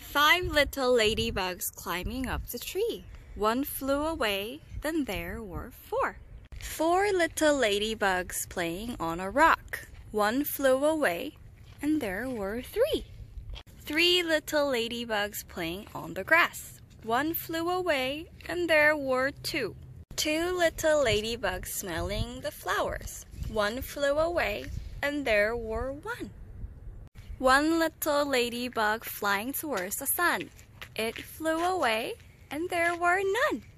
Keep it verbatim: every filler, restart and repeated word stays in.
Five little ladybugs climbing up the tree. One flew away, then there were four. Four little ladybugs playing on a rock. One flew away, and there were three. Three little ladybugs playing on the grass. One flew away, and there were two. Two little ladybugs smelling the flowers. One flew away, and there were one. One little ladybug flying towards the sun. It flew away, and there were none.